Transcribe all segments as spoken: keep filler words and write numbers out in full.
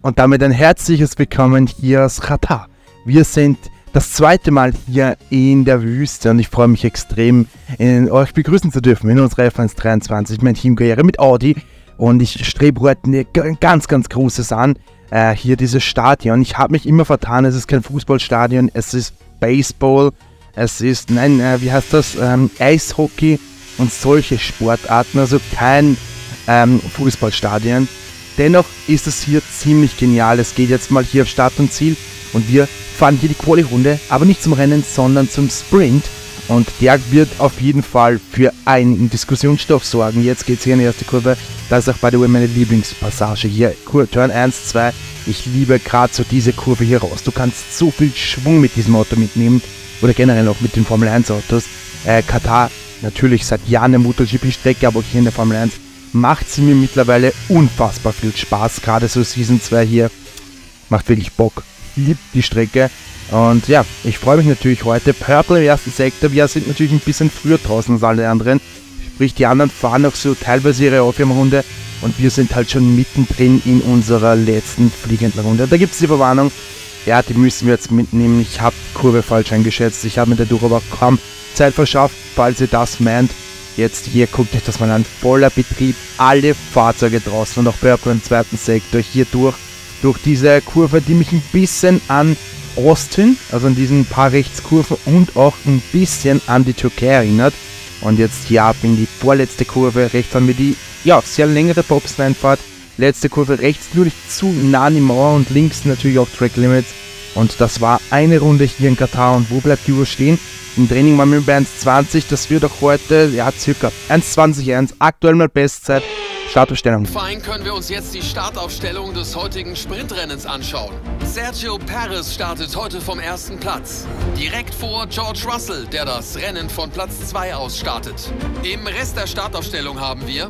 Und damit ein herzliches Willkommen hier aus Katar. Wir sind das zweite Mal hier in der Wüste und ich freue mich extrem, in, euch begrüßen zu dürfen in unserer F eins dreiundzwanzig, mein Teamkarriere mit Audi. Und ich strebe heute ein ganz, ganz großes an, äh, hier dieses Stadion. Ich habe mich immer vertan, es ist kein Fußballstadion, es ist Baseball, es ist, nein, äh, wie heißt das, ähm, Eishockey und solche Sportarten, also kein ähm, Fußballstadion. Dennoch ist es hier ziemlich genial. Es geht jetzt mal hier auf Start und Ziel und wir fahren hier die Quali-Runde, aber nicht zum Rennen, sondern zum Sprint. Und der wird auf jeden Fall für einen Diskussionsstoff sorgen. Jetzt geht es hier in die erste Kurve. Das ist auch by the way meine Lieblingspassage hier. Turn eins, zwei. Ich liebe gerade so diese Kurve hier raus. Du kannst so viel Schwung mit diesem Auto mitnehmen oder generell auch mit den Formel eins Autos. Äh, Katar natürlich seit Jahren eine MotoGP-Strecke, aber auch hier in der Formel eins macht sie mir mittlerweile unfassbar viel Spaß. Gerade so Season zwei hier macht wirklich Bock. Liebt die Strecke. Und ja, ich freue mich natürlich heute. Purple im ersten Sektor. Wir sind natürlich ein bisschen früher draußen als alle anderen. Sprich, die anderen fahren noch so teilweise ihre Aufwärmrunde. Und wir sind halt schon mittendrin in unserer letzten fliegenden Runde. Da gibt es die Verwarnung. Ja, die müssen wir jetzt mitnehmen. Ich habe die Kurve falsch eingeschätzt. Ich habe mir dadurch aber kaum Zeit verschafft, falls ihr das meint. Jetzt hier, guckt euch das mal an, voller Betrieb, alle Fahrzeuge draußen und auch Purple im zweiten Sektor hier durch, durch diese Kurve, die mich ein bisschen an Austin, also an diesen paar Rechtskurven und auch ein bisschen an die Türkei erinnert. Und jetzt hier ab in die vorletzte Kurve, rechts haben wir die, ja, sehr längere Bobsleinfahrt, letzte Kurve rechts nur nicht zu nah an die Mauer und links natürlich auch Track Limits. Und das war eine Runde hier in Katar und wo bleibt die Uhr stehen? Im Training waren wir bei eins zwanzig, das wird auch heute, ja, circa eins zwanzig eins, aktuell mal Bestzeit, Startaufstellung. Fein können wir uns jetzt die Startaufstellung des heutigen Sprintrennens anschauen. Sergio Perez startet heute vom ersten Platz, direkt vor George Russell, der das Rennen von Platz zwei aus startet. Im Rest der Startaufstellung haben wir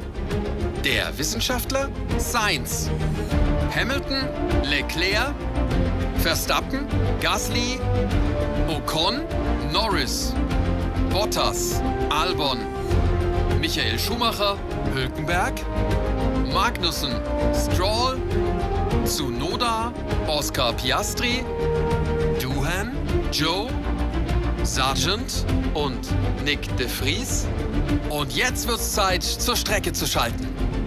der Wissenschaftler Sainz, Hamilton, Leclerc, Verstappen, Gasly, Ocon, Norris, Bottas, Albon, Michael Schumacher, Hülkenberg, Magnussen, Stroll, Tsunoda, Oscar Piastri, Doohan, Joe, Sargent und Nick de Vries. Und jetzt wird's Zeit, zur Strecke zu schalten.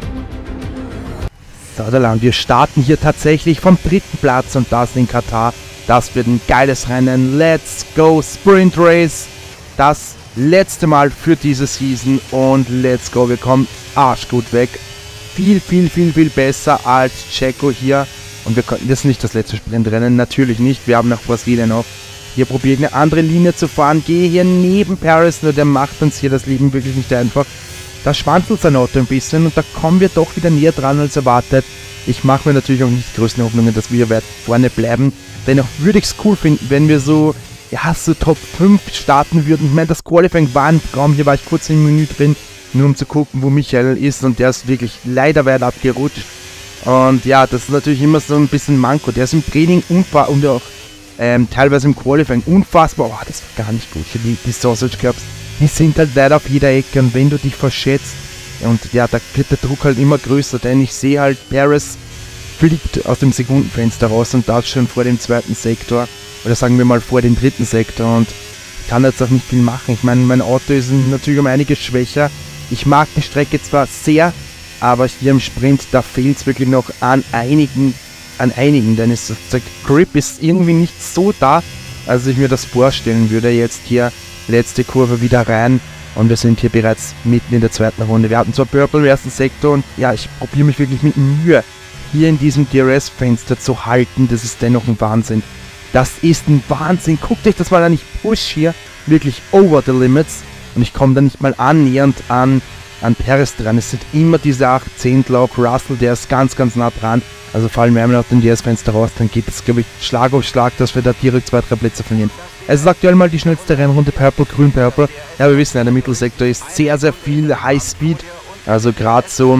So, da lang. Wir starten hier tatsächlich vom dritten Platz und das in Katar. Das wird ein geiles Rennen. Let's go Sprint Race. Das letzte Mal für diese Season und let's go. Wir kommen arschgut weg. Viel, viel, viel, viel besser als Checo hier. Und wir konnten das nicht das letzte Sprintrennen. Natürlich nicht. Wir haben nach Brasilien noch. Hier probiert eine andere Linie zu fahren. Gehe hier neben Perez. Nur der macht uns hier das Leben wirklich nicht einfach. Da schwanzelt sein Auto ein bisschen und da kommen wir doch wieder näher dran als erwartet. Ich mache mir natürlich auch nicht die größten Hoffnungen, dass wir weit vorne bleiben. Dennoch würde ich es cool finden, wenn wir so, ja, so Top fünf starten würden. Ich meine, das Qualifying war ein Traum. Hier war ich kurz im Menü drin, nur um zu gucken, wo Michael ist. Und der ist wirklich leider weit abgerutscht. Und ja, das ist natürlich immer so ein bisschen Manko. Der ist im Training unfassbar und auch ähm, teilweise im Qualifying unfassbar. Oh, das war gar nicht gut. Hier die, die Sausage Cups, die sind halt leider auf jeder Ecke. Und wenn du dich verschätzt, und ja, da wird der Druck halt immer größer. Denn ich sehe halt, Perez fliegt aus dem Sekundenfenster raus und das schon vor dem zweiten Sektor. Oder sagen wir mal vor dem dritten Sektor und kann jetzt auch nicht viel machen. Ich meine, mein Auto ist natürlich um einiges schwächer. Ich mag die Strecke zwar sehr, aber hier im Sprint, da fehlt es wirklich noch an einigen, an einigen, denn es, der Grip ist irgendwie nicht so da, als ich mir das vorstellen würde. Jetzt hier letzte Kurve wieder rein und wir sind hier bereits mitten in der zweiten Runde. Wir hatten zwar Purple im ersten Sektor und ja, ich probiere mich wirklich mit Mühe hier in diesem D R S-Fenster zu halten. Das ist dennoch ein Wahnsinn. Das ist ein Wahnsinn. Guckt euch das mal an. Ich push hier wirklich over the limits und ich komme da nicht mal annähernd an, an Perez dran. Es sind immer diese acht Zehntel. Auch Russell, der ist ganz, ganz nah dran. Also fallen wir einmal auf den D R S-Fenster raus, dann geht es, glaube ich, Schlag auf Schlag, dass wir da direkt zwei, drei Plätze verlieren. Es ist aktuell mal die schnellste Rennrunde, Purple, Grün, Purple. Ja, wir wissen ja, der Mittelsektor ist sehr, sehr viel Highspeed. Also gerade so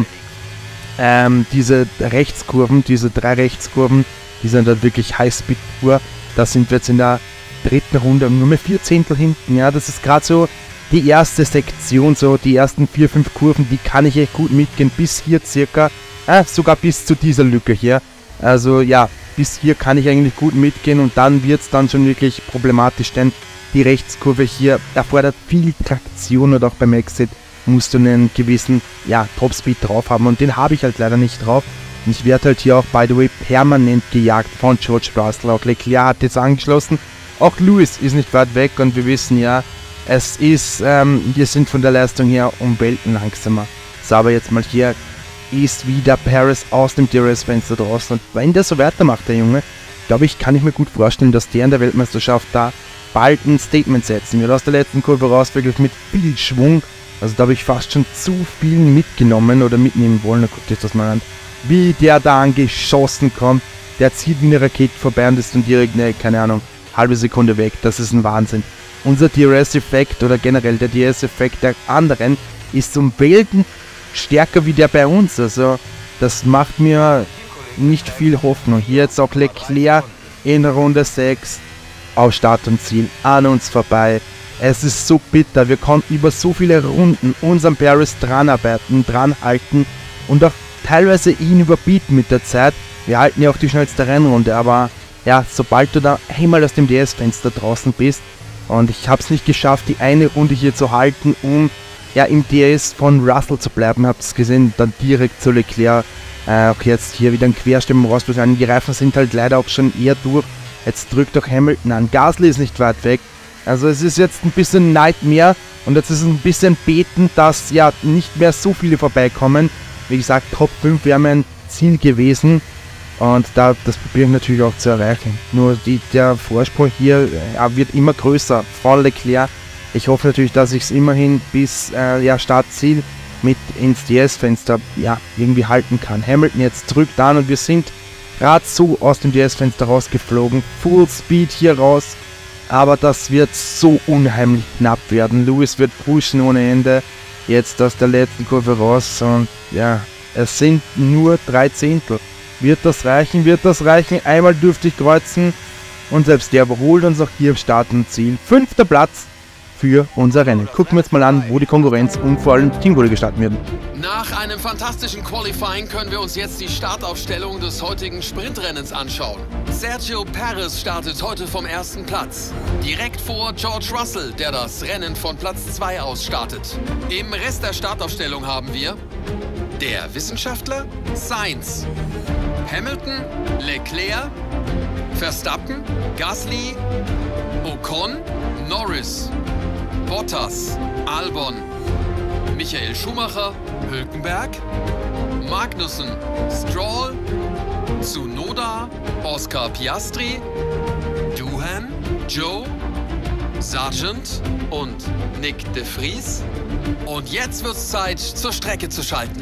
ähm, diese Rechtskurven, diese drei Rechtskurven, die sind halt wirklich Highspeed pur. Da sind wir jetzt in der dritten Runde nur mehr vier Zehntel hinten. Ja, das ist gerade so die erste Sektion, so die ersten vier, fünf Kurven, die kann ich echt gut mitgehen. Bis hier circa, äh, sogar bis zu dieser Lücke hier. Also ja, bis hier kann ich eigentlich gut mitgehen und dann wird es dann schon wirklich problematisch, denn die Rechtskurve hier erfordert viel Traktion und auch beim Exit musst du einen gewissen, ja, Topspeed drauf haben und den habe ich halt leider nicht drauf. Und ich werde halt hier auch, by the way, permanent gejagt von George Russell. Auch Leclerc hat jetzt angeschlossen. Auch Lewis ist nicht weit weg und wir wissen ja, es ist, ähm, wir sind von der Leistung her um Welten langsamer. So, aber jetzt mal hier ist wieder Perez aus dem D R S-Fenster draußen und wenn der so weitermacht, der Junge, glaube ich, kann ich mir gut vorstellen, dass der in der Weltmeisterschaft da bald ein Statement setzen wird. Aus der letzten Kurve raus wirklich mit viel Schwung. Also da habe ich fast schon zu viel mitgenommen oder mitnehmen wollen. Da guckt euch das mal an. Wie der da angeschossen kommt. Der zieht wie eine Rakete vorbei und ist dann direkt, ne, keine Ahnung, halbe Sekunde weg. Das ist ein Wahnsinn. Unser D R S-Effekt oder generell der D R S-Effekt der anderen ist um Welten stärker wie der bei uns. Also das macht mir nicht viel Hoffnung. Hier jetzt auch Leclerc in Runde sechs auf Start und Ziel an uns vorbei. Es ist so bitter. Wir konnten über so viele Runden unseren Perez dranarbeiten, dranhalten und auch teilweise ihn überbieten mit der Zeit. Wir halten ja auch die schnellste Rennrunde, aber ja, sobald du da einmal aus dem D R S-Fenster draußen bist und ich habe es nicht geschafft, die eine Runde hier zu halten, um ja im D R S von Russell zu bleiben, habt ihr es gesehen, dann direkt zu Leclerc. Äh, auch jetzt hier wieder ein Querstimmen rausbeschreiben. Die Reifen sind halt leider auch schon eher durch. Jetzt drückt auch Hamilton an. Gasly ist nicht weit weg. Also es ist jetzt ein bisschen Nightmare und jetzt ist es ein bisschen beten, dass ja nicht mehr so viele vorbeikommen. Wie gesagt, Top fünf wäre mein Ziel gewesen und da das probiere ich natürlich auch zu erreichen. Nur die, der Vorsprung hier ja, wird immer größer von Leclerc. Ich hoffe natürlich, dass ich es immerhin bis äh, ja, Startziel mit ins D R S-Fenster ja, irgendwie halten kann. Hamilton jetzt drückt an und wir sind gerade so aus dem D R S-Fenster rausgeflogen. Full Speed hier raus. Aber das wird so unheimlich knapp werden. Lewis wird pushen ohne Ende. Jetzt aus der letzten Kurve raus. Und ja, es sind nur drei Zehntel. Wird das reichen? Wird das reichen? Einmal dürfte ich kreuzen. Und selbst der überholt uns auch hier im Start und Ziel. Fünfter Platz für unser Rennen. Gucken wir jetzt mal an, wo die Konkurrenz und vor allem Teamgole gestartet werden. Nach einem fantastischen Qualifying können wir uns jetzt die Startaufstellung des heutigen Sprintrennens anschauen. Sergio Perez startet heute vom ersten Platz. Direkt vor George Russell, der das Rennen von Platz zwei aus startet. Im Rest der Startaufstellung haben wir der Wissenschaftler Sainz, Hamilton, Leclerc, Verstappen, Gasly, Ocon, Norris, Bottas, Albon, Michael Schumacher, Hülkenberg, Magnussen, Stroll, Tsunoda, Oscar Piastri, Doohan, Joe, Sargent und Nick de Vries. Und jetzt wird's Zeit, zur Strecke zu schalten.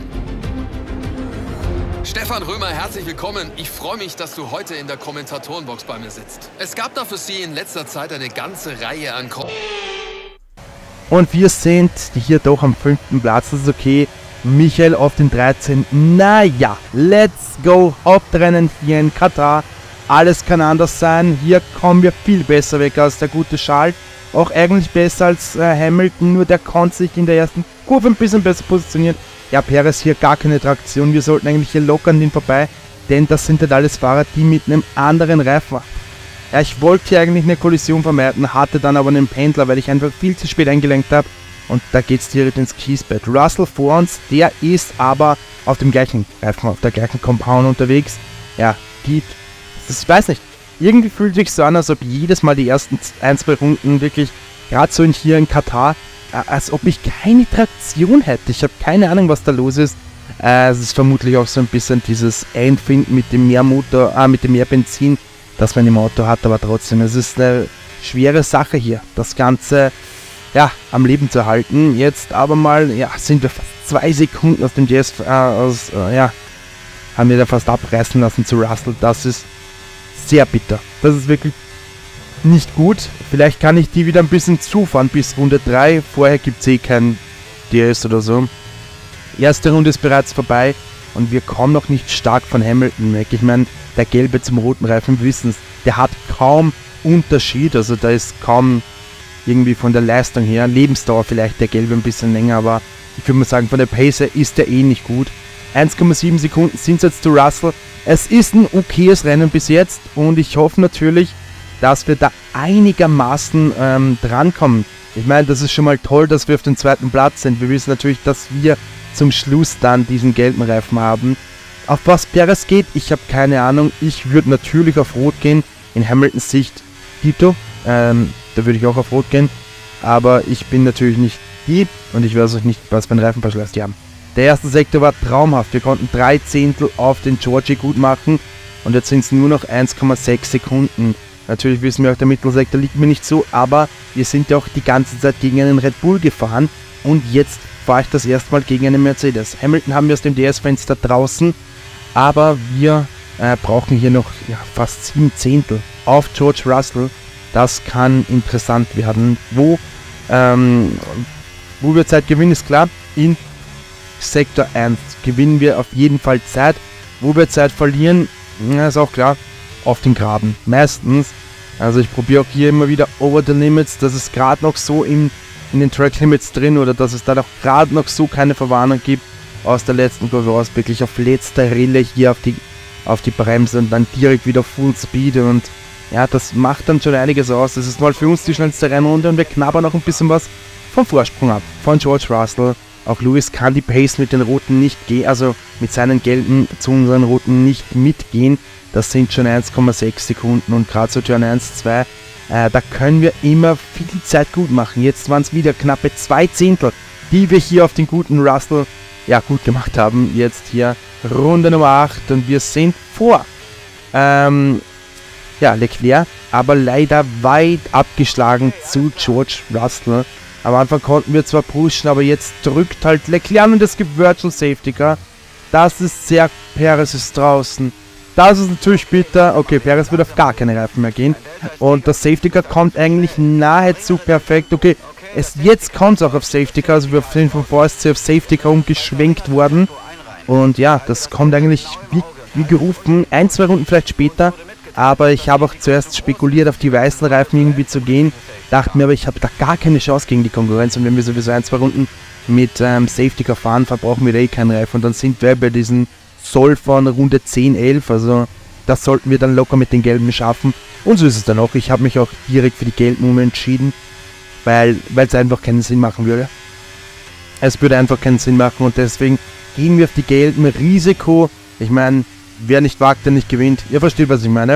Stefan Römer, herzlich willkommen. Ich freue mich, dass du heute in der Kommentatorenbox bei mir sitzt. Es gab da für Sie in letzter Zeit eine ganze Reihe an... Ko Und wir sind hier doch am fünften Platz, das ist okay. Michael auf den dreizehnten Naja, let's go. Hauptrennen hier in Katar. Alles kann anders sein. Hier kommen wir viel besser weg als der gute Charles. Auch eigentlich besser als äh, Hamilton, nur der konnte sich in der ersten Kurve ein bisschen besser positionieren. Ja, Perez hier gar keine Traktion. Wir sollten eigentlich hier locker an den vorbei, denn das sind halt alles Fahrer, die mit einem anderen Reifen waren. Ja, ich wollte hier eigentlich eine Kollision vermeiden, hatte dann aber einen Pendler, weil ich einfach viel zu spät eingelenkt habe. Und da geht es direkt ins Kiesbett. Russell vor uns, der ist aber auf dem gleichen Reifen, auf der gleichen Compound unterwegs. Ja, die, das, ich weiß nicht, irgendwie fühlt sich so an, als ob jedes Mal die ersten ein, zwei Runden wirklich, gerade so in hier in Katar, als ob ich keine Traktion hätte. Ich habe keine Ahnung, was da los ist. Äh, es ist vermutlich auch so ein bisschen dieses Einfinden mit dem mehr Motor, äh, mit dem mehr Benzin, das man im Auto hat, aber trotzdem, es ist eine schwere Sache hier, das Ganze ja, am Leben zu halten. Jetzt aber mal, ja, sind wir fast zwei Sekunden aus dem D S, äh, aus, äh, ja, haben wir da fast abreißen lassen zu Russell. Das ist sehr bitter. Das ist wirklich nicht gut. Vielleicht kann ich die wieder ein bisschen zufahren bis Runde drei. Vorher gibt es eh kein D S oder so. Erste Runde ist bereits vorbei und wir kommen noch nicht stark von Hamilton weg. Ich meine, der gelbe zum roten Reifen, wir wissen es, der hat kaum Unterschied. Also da ist kaum irgendwie von der Leistung her, Lebensdauer vielleicht der gelbe ein bisschen länger, aber ich würde mal sagen, von der Pace her ist der eh nicht gut. eins Komma sieben Sekunden sind es jetzt zu Russell. Es ist ein okayes Rennen bis jetzt und ich hoffe natürlich, dass wir da einigermaßen ähm, drankommen. Ich meine, das ist schon mal toll, dass wir auf dem zweiten Platz sind. Wir wissen natürlich, dass wir zum Schluss dann diesen gelben Reifen haben. Auf was Perez geht, ich habe keine Ahnung. Ich würde natürlich auf Rot gehen. In Hamiltons Sicht Tito, ähm, da würde ich auch auf Rot gehen. Aber ich bin natürlich nicht die und ich weiß euch nicht, was für einen Reifenverschleiß die haben. Der erste Sektor war traumhaft. Wir konnten drei Zehntel auf den Georgie gut machen und jetzt sind es nur noch eins Komma sechs Sekunden. Natürlich wissen wir auch, der Mittelsektor liegt mir nicht so, aber wir sind ja auch die ganze Zeit gegen einen Red Bull gefahren und jetzt fahre ich das erste Mal gegen einen Mercedes. Hamilton haben wir aus dem D S-Fenster draußen, aber wir äh, brauchen hier noch ja, fast sieben Zehntel auf George Russell. Das kann interessant werden. Wo, ähm, wo wir Zeit gewinnen, ist klar. In Sektor eins gewinnen wir auf jeden Fall Zeit. Wo wir Zeit verlieren, ja, ist auch klar, auf den Graben. Meistens. Also ich probiere auch hier immer wieder over the limits. Das ist gerade noch so in, in den Track Limits drin oder dass es da noch gerade noch so keine Verwarnung gibt. Aus der letzten Kurve aus wirklich auf letzter Rille hier auf die, auf die Bremse und dann direkt wieder Full Speed und ja, das macht dann schon einiges aus. Das ist mal für uns die schnellste Rennrunde und wir knabbern noch ein bisschen was vom Vorsprung ab. Von George Russell. Auch Lewis kann die Pace mit den Roten nicht gehen, also mit seinen Gelben zu unseren Roten nicht mitgehen. Das sind schon eins Komma sechs Sekunden und gerade so Turn eins, zwei, äh, da können wir immer viel Zeit gut machen. Jetzt waren es wieder knappe zwei Zehntel, die wir hier auf den guten Russell ja, gut gemacht haben. Jetzt hier Runde Nummer acht und wir sind vor ähm, ja, Leclerc, aber leider weit abgeschlagen zu George Russell. Am Anfang konnten wir zwar pushen, aber jetzt drückt halt Leclerc und es gibt Virtual Safety Car. Das ist sehr, Perez ist draußen. Das ist natürlich bitter. Okay, Perez wird auf gar keine Reifen mehr gehen. Und das Safety Car kommt eigentlich nahezu perfekt. Okay, es, jetzt kommt es auch auf Safety Car. Also wir sind vom V S C auf Safety Car umgeschwenkt worden. Und ja, das kommt eigentlich wie, wie gerufen. Ein, zwei Runden vielleicht später. Aber ich habe auch zuerst spekuliert, auf die weißen Reifen irgendwie zu gehen. Dachte mir aber, ich habe da gar keine Chance gegen die Konkurrenz. Und wenn wir sowieso ein, zwei Runden mit ähm, Safety Car fahren, verbrauchen wir da eh keinen Reifen. Und dann sind wir bei diesen Soll von Runde zehn, elf. Also das sollten wir dann locker mit den Gelben schaffen. Und so ist es dann auch. Ich habe mich auch direkt für die Gelben umentschieden. Weil es einfach keinen Sinn machen würde. Es würde einfach keinen Sinn machen. Und deswegen gehen wir auf die Gelben. Risiko. Ich meine, wer nicht wagt, der nicht gewinnt. Ihr versteht, was ich meine.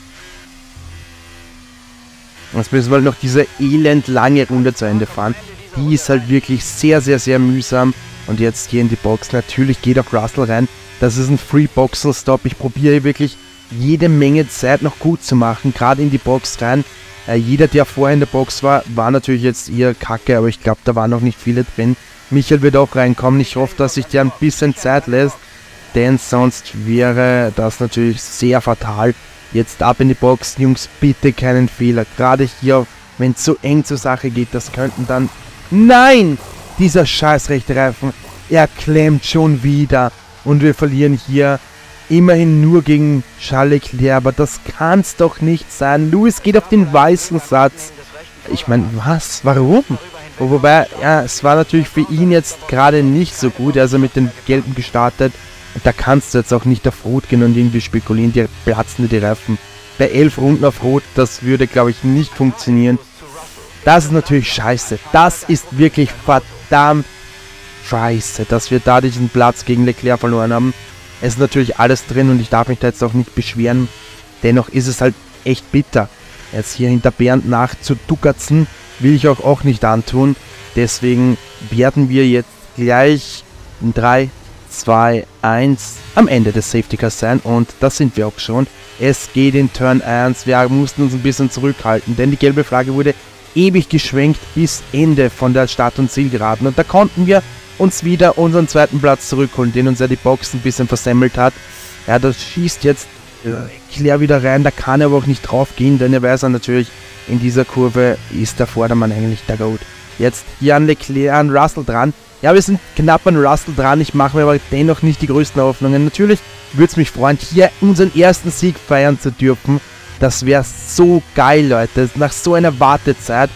Jetzt müssen wir halt noch diese elendlange Runde zu Ende fahren. Die ist halt wirklich sehr, sehr, sehr mühsam. Und jetzt hier in die Box. Natürlich geht auch Russell rein. Das ist ein Free Boxel Stop. Ich probiere wirklich jede Menge Zeit noch gut zu machen. Gerade in die Box rein. Äh, jeder, der vorher in der Box war, war natürlich jetzt eher kacke. Aber ich glaube, da waren noch nicht viele drin. Michael wird auch reinkommen. Ich hoffe, dass sich der ein bisschen Zeit lässt. Denn sonst wäre das natürlich sehr fatal. Jetzt ab in die Box, Jungs, bitte keinen Fehler. Gerade hier, wenn es so eng zur Sache geht, das könnten dann... Nein! Dieser scheiß rechte Reifen, er klemmt schon wieder. Und wir verlieren hier immerhin nur gegen Charles Leclerc. Aber das kann es doch nicht sein. Lewis geht auf den weißen Satz. Ich meine, was? Warum? Wobei, ja, es war natürlich für ihn jetzt gerade nicht so gut. Also mit den Gelben gestartet. Und da kannst du jetzt auch nicht auf Rot gehen und irgendwie spekulieren, die platzen dir die Reifen. Bei elf Runden auf Rot, das würde, glaube ich, nicht funktionieren. Das ist natürlich scheiße. Das ist wirklich verdammt scheiße, dass wir da diesen Platz gegen Leclerc verloren haben. Es ist natürlich alles drin und ich darf mich da jetzt auch nicht beschweren. Dennoch ist es halt echt bitter. Jetzt hier hinter Bernd nachzuduckerzen, will ich auch, auch nicht antun. Deswegen werden wir jetzt gleich in drei, zwei, eins am Ende des Safety Cars sein und das sind wir auch schon. Es geht in Turn eins, wir mussten uns ein bisschen zurückhalten, denn die gelbe Flagge wurde ewig geschwenkt bis Ende von der Start- und Zielgeraden und da konnten wir uns wieder unseren zweiten Platz zurückholen, den uns ja die Box ein bisschen versemmelt hat. Ja, das schießt jetzt Leclerc wieder rein, da kann er aber auch nicht drauf gehen, denn er weiß ja natürlich, in dieser Kurve ist der Vordermann eigentlich der Goat. Jetzt hier an Leclerc, an Russell dran. Ja, wir sind knapp an Russell dran, ich mache mir aber dennoch nicht die größten Hoffnungen. Natürlich würde es mich freuen, hier unseren ersten Sieg feiern zu dürfen. Das wäre so geil, Leute, nach so einer Wartezeit.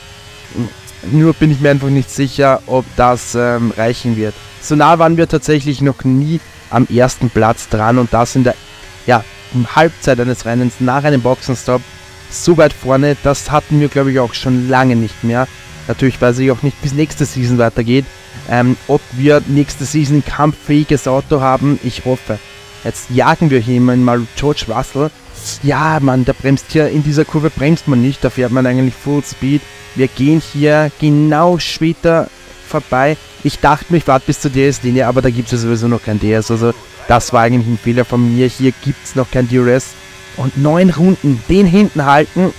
Nur bin ich mir einfach nicht sicher, ob das ähm, reichen wird. So nah waren wir tatsächlich noch nie am ersten Platz dran und das in der ja, Halbzeit eines Rennens nach einem Boxenstopp so weit vorne, das hatten wir glaube ich auch schon lange nicht mehr. Natürlich weiß ich auch nicht, bis nächste Season weitergeht, ähm, ob wir nächste Season ein kampffähiges Auto haben, ich hoffe. Jetzt jagen wir hier mal George Russell. Ja, man, der bremst hier, in dieser Kurve bremst man nicht, da fährt man eigentlich Full Speed. Wir gehen hier genau später vorbei. Ich dachte mir, ich warte bis zur D R S-Linie, aber da gibt es sowieso noch kein D R S, also das war eigentlich ein Fehler von mir. Hier gibt es noch kein D R S. Und neun Runden, den hinten halten,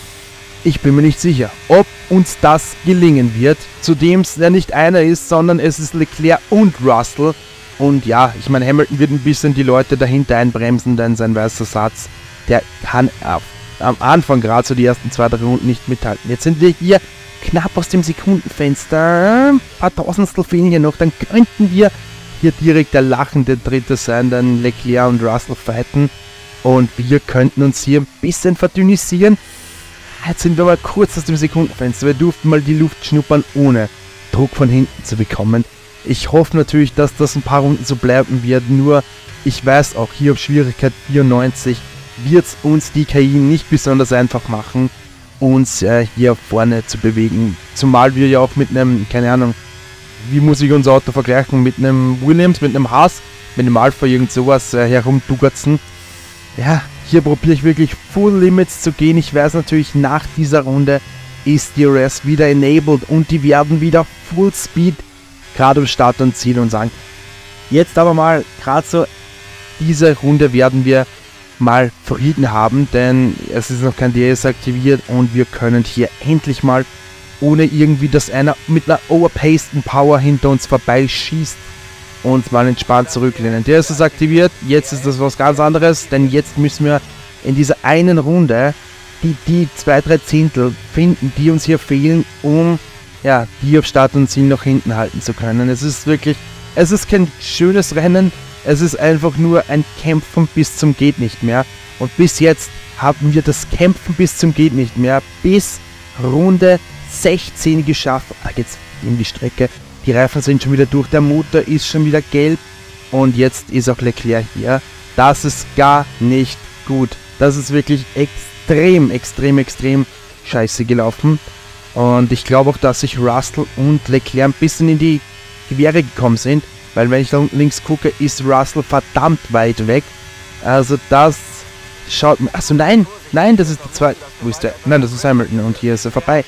ich bin mir nicht sicher, ob uns das gelingen wird. Zudem es ja nicht einer ist, sondern es ist Leclerc und Russell. Und ja, ich meine, Hamilton wird ein bisschen die Leute dahinter einbremsen, denn sein weißer Satz, der kann auf, am Anfang gerade so die ersten zwei, drei Runden nicht mithalten. Jetzt sind wir hier knapp aus dem Sekundenfenster, ein paar Tausendstel fehlen hier noch, dann könnten wir hier direkt der lachende Dritte sein, dann Leclerc und Russell fighten und wir könnten uns hier ein bisschen verdünnisieren. Jetzt sind wir mal kurz aus dem Sekundenfenster, wir durften mal die Luft schnuppern, ohne Druck von hinten zu bekommen. Ich hoffe natürlich, dass das ein paar Runden so bleiben wird, nur ich weiß auch, hier auf Schwierigkeit vierundneunzig wird es uns die K I nicht besonders einfach machen, uns äh, hier vorne zu bewegen. Zumal wir ja auch mit einem, keine Ahnung, wie muss ich unser Auto vergleichen, mit einem Williams, mit einem Haas, mit einem Alpha, irgend sowas äh, herumdugertzen. Ja, hier probiere ich wirklich Full Limits zu gehen. Ich weiß natürlich, nach dieser Runde ist D R S wieder enabled und die werden wieder Full Speed gerade am Start und Ziel und sagen, jetzt aber mal, gerade so, diese Runde werden wir mal Frieden haben, denn es ist noch kein D R S aktiviert und wir können hier endlich mal, ohne irgendwie, dass einer mit einer overpaceden Power hinter uns vorbeischießt, uns mal entspannt zurücklehnen. Der ist es aktiviert, jetzt ist das was ganz anderes, denn jetzt müssen wir in dieser einen Runde die, die zwei, drei Zehntel finden, die uns hier fehlen, um ja, die auf Start und Ziel noch hinten halten zu können. Es ist wirklich, es ist kein schönes Rennen, es ist einfach nur ein Kämpfen bis zum geht nicht mehr. Und bis jetzt haben wir das Kämpfen bis zum geht nicht mehr bis Runde sechzehn geschafft. Da geht's in die Strecke. Die Reifen sind schon wieder durch, der Motor ist schon wieder gelb und jetzt ist auch Leclerc hier. Das ist gar nicht gut. Das ist wirklich extrem, extrem, extrem scheiße gelaufen. Und ich glaube auch, dass sich Russell und Leclerc ein bisschen in die Quere gekommen sind, weil wenn ich da unten links gucke, ist Russell verdammt weit weg. Also das schaut mir... Achso, nein, nein, das ist der zweite... Wo ist der? Nein, das ist Hamilton und hier ist er vorbei.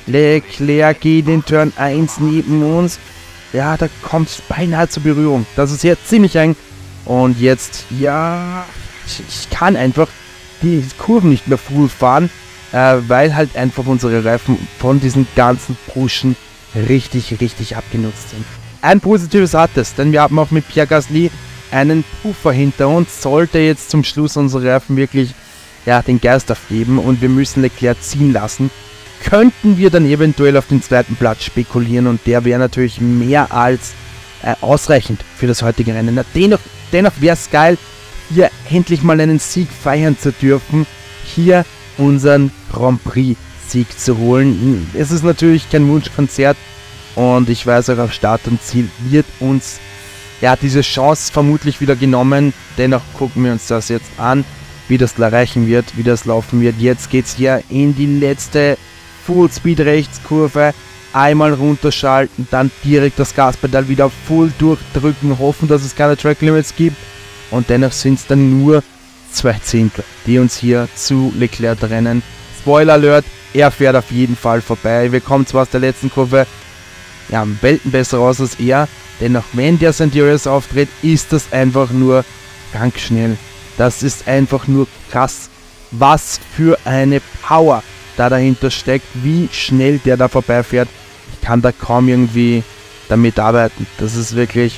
Leclerc geht in Turn eins neben uns. Ja, da kommt es beinahe zur Berührung. Das ist hier ziemlich eng. Und jetzt, ja, ich, ich kann einfach die Kurven nicht mehr full fahren, äh, weil halt einfach unsere Reifen von diesen ganzen Pushen richtig, richtig abgenutzt sind. Ein positives hat es, denn wir haben auch mit Pierre Gasly einen Puffer hinter uns. Sollte jetzt zum Schluss unsere Reifen wirklich ja, den Geist aufgeben und wir müssen Leclerc ziehen lassen, könnten wir dann eventuell auf den zweiten Platz spekulieren und der wäre natürlich mehr als äh, ausreichend für das heutige Rennen. Na, dennoch dennoch wäre es geil, hier endlich mal einen Sieg feiern zu dürfen, hier unseren Grand Prix Sieg zu holen. Es ist natürlich kein Wunschkonzert und ich weiß auch, auf Start und Ziel wird uns ja diese Chance vermutlich wieder genommen. Dennoch gucken wir uns das jetzt an, wie das erreichen wird, wie das laufen wird. Jetzt geht es hier in die letzte Full Speed Rechtskurve, einmal runterschalten, dann direkt das Gaspedal wieder voll durchdrücken, hoffen, dass es keine Track Limits gibt und dennoch sind es dann nur zwei Zehntel, die uns hier zu Leclerc trennen. Spoiler Alert, er fährt auf jeden Fall vorbei. Wir kommen zwar aus der letzten Kurve ja, Welten besser raus als er, dennoch wenn der sein D R S auftritt, ist das einfach nur krank schnell. Das ist einfach nur krass, was für eine Power da dahinter steckt, wie schnell der da vorbeifährt. Ich kann da kaum irgendwie damit arbeiten. Das ist wirklich,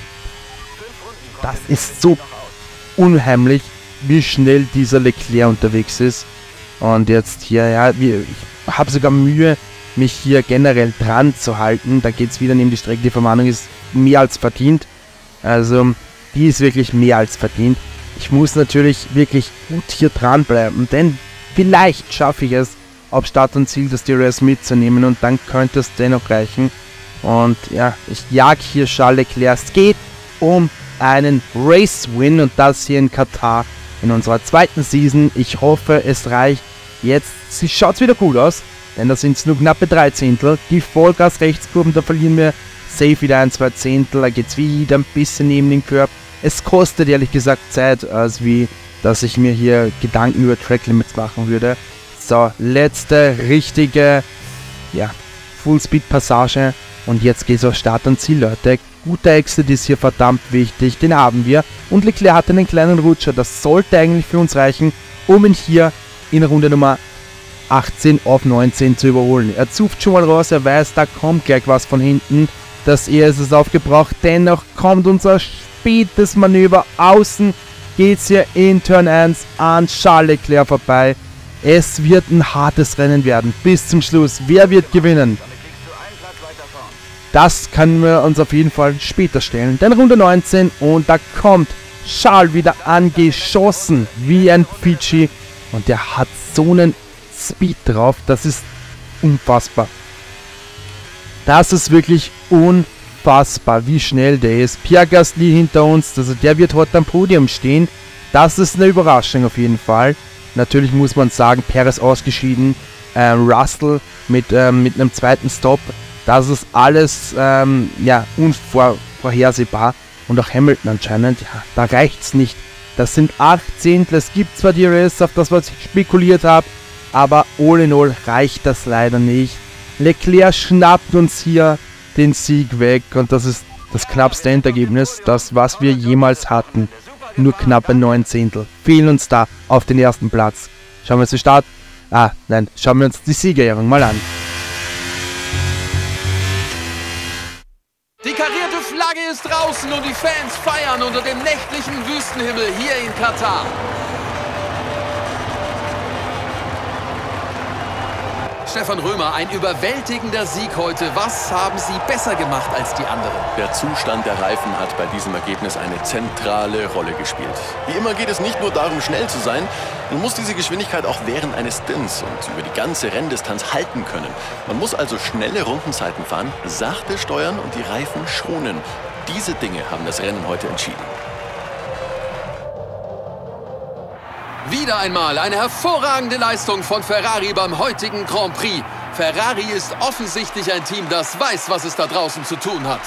das ist so unheimlich, wie schnell dieser Leclerc unterwegs ist. Und jetzt hier, ja, ich habe sogar Mühe, mich hier generell dran zu halten. Da geht es wieder neben die Strecke. Die Verwarnung ist mehr als verdient. Also, die ist wirklich mehr als verdient. Ich muss natürlich wirklich gut hier dranbleiben, denn vielleicht schaffe ich es, auf Start und Ziel das D R S mitzunehmen und dann könnte es dennoch reichen. Und ja, ich jag hier Charles Leclerc. Es geht um einen Race-Win und das hier in Katar in unserer zweiten Season. Ich hoffe, es reicht. Jetzt schaut es wieder gut aus, denn da sind es nur knappe drei Zehntel. Die Vollgas-Rechtskurven, da verlieren wir safe wieder ein, zwei Zehntel. Da geht es wieder ein bisschen neben den Curb. Es kostet ehrlich gesagt Zeit, als wie dass ich mir hier Gedanken über Tracklimits machen würde. So, letzte richtige, ja, Full-Speed-Passage. Und jetzt geht es auf Start und Ziel, Leute. Guter Exit ist hier verdammt wichtig, den haben wir. Und Leclerc hat einen kleinen Rutscher, das sollte eigentlich für uns reichen, um ihn hier in Runde Nummer achtzehn auf neunzehn zu überholen. Er zuft schon mal raus, er weiß, da kommt gleich was von hinten. Das er ist es aufgebraucht, dennoch kommt unser spätes Manöver. Außen geht es hier in Turn eins an Charles Leclerc vorbei. Es wird ein hartes Rennen werden, bis zum Schluss. Wer wird gewinnen? Das können wir uns auf jeden Fall später stellen. Denn Runde neunzehn und da kommt Charles wieder angeschossen wie ein Peachy. Und der hat so einen Speed drauf, das ist unfassbar. Das ist wirklich unfassbar, wie schnell der ist. Pierre Gasly hinter uns, also der wird heute am Podium stehen. Das ist eine Überraschung auf jeden Fall. Natürlich muss man sagen, Perez ausgeschieden, äh, Russell mit, äh, mit einem zweiten Stop. Das ist alles ähm, ja, unvorhersehbar. Und auch Hamilton anscheinend, ja, da reicht es nicht. Das sind acht Zehntel. Es gibt zwar D R S, auf das was ich spekuliert habe, aber all in all reicht das leider nicht. Leclerc schnappt uns hier den Sieg weg und das ist das knappste Endergebnis, das was wir jemals hatten. Nur knappe neun Zehntel fehlen uns da auf den ersten Platz. Schauen wir uns den Start. Ah, nein, schauen wir uns die Siegerehrung mal an. Die karierte Flagge ist draußen und die Fans feiern unter dem nächtlichen Wüstenhimmel hier in Katar. Stefan Römer, ein überwältigender Sieg heute. Was haben Sie besser gemacht als die anderen? Der Zustand der Reifen hat bei diesem Ergebnis eine zentrale Rolle gespielt. Wie immer geht es nicht nur darum, schnell zu sein. Man muss diese Geschwindigkeit auch während eines Stints und über die ganze Renndistanz halten können. Man muss also schnelle Rundenzeiten fahren, sachte steuern und die Reifen schonen. Diese Dinge haben das Rennen heute entschieden. Wieder einmal eine hervorragende Leistung von Ferrari beim heutigen Grand Prix. Ferrari ist offensichtlich ein Team, das weiß, was es da draußen zu tun hat.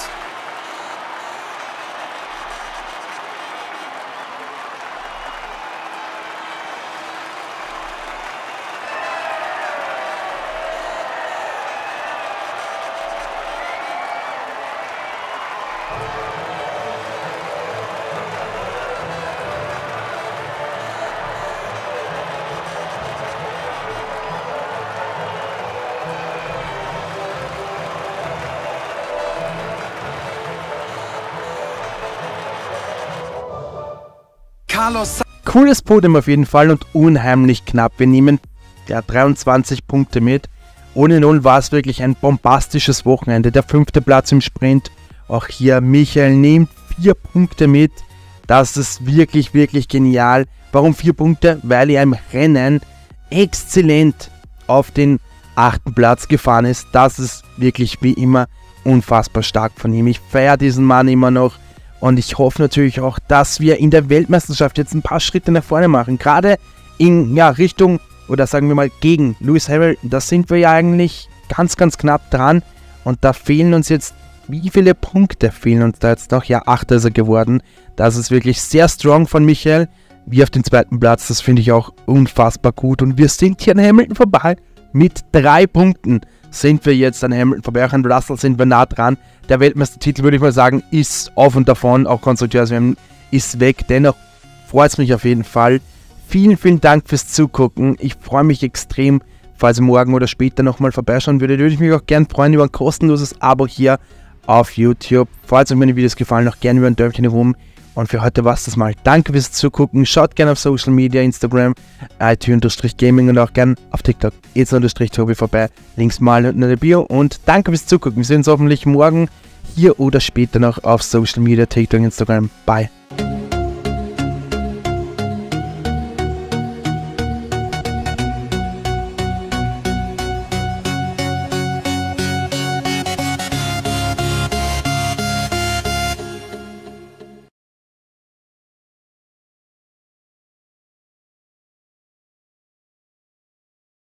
Cooles Podium auf jeden Fall und unheimlich knapp. Wir nehmen ja, dreiundzwanzig Punkte mit. Ohne Null war es wirklich ein bombastisches Wochenende. Der fünfte Platz im Sprint. Auch hier Michael nimmt vier Punkte mit. Das ist wirklich, wirklich genial. Warum vier Punkte? Weil er im Rennen exzellent auf den achten Platz gefahren ist. Das ist wirklich wie immer unfassbar stark von ihm. Ich feiere diesen Mann immer noch. Und ich hoffe natürlich auch, dass wir in der Weltmeisterschaft jetzt ein paar Schritte nach vorne machen. Gerade in ja, Richtung, oder sagen wir mal gegen Lewis Hamilton, da sind wir ja eigentlich ganz, ganz knapp dran. Und da fehlen uns jetzt, wie viele Punkte fehlen uns da jetzt noch? Ja, acht ist er geworden. Das ist wirklich sehr strong von Michael. Wie auf den zweiten Platz, das finde ich auch unfassbar gut. Und wir sind hier an Hamilton vorbei. Mit drei Punkten sind wir jetzt an Hamilton vorbei. Auch an Russell sind wir nah dran. Der Weltmeistertitel, würde ich mal sagen, ist auf und davon. Auch Konstrukteurs ist weg. Dennoch freut es mich auf jeden Fall. Vielen, vielen Dank fürs Zugucken. Ich freue mich extrem, falls ihr morgen oder später nochmal vorbeischauen würdet. Würde ich mich auch gerne freuen über ein kostenloses Abo hier auf YouTube. Falls euch meine Videos gefallen, auch gerne über ein Däumchen herum. Und für heute war es das mal. Danke fürs Zugucken. Schaut gerne auf Social Media, Instagram, I T Gaming und auch gerne auf TikTok, ez-tobi vorbei. Links mal unten in der Bio. Und danke fürs Zugucken. Wir sehen uns hoffentlich morgen hier oder später noch auf Social Media, TikTok, Instagram. Bye.